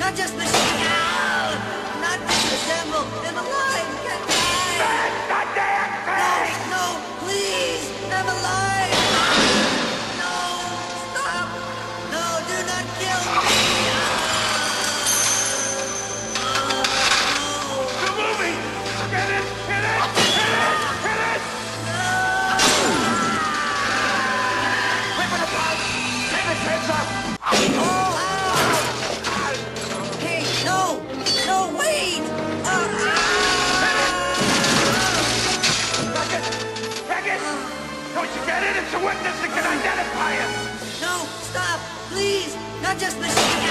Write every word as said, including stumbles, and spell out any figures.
not just the shell, not disassemble, I'm alive, get alive! That's the damn thing! No, no, please, I'm alive! No, stop! No, do not kill me! The movie! Get it! Hit it! Hit it! Hit it! Whip it apart! Take the kids off! Oh, hey, no! No, wait! Uh, Beckett! Beckett! Don't you get it? It's a witness that can identify him! no, stop! Please! Not just the shell!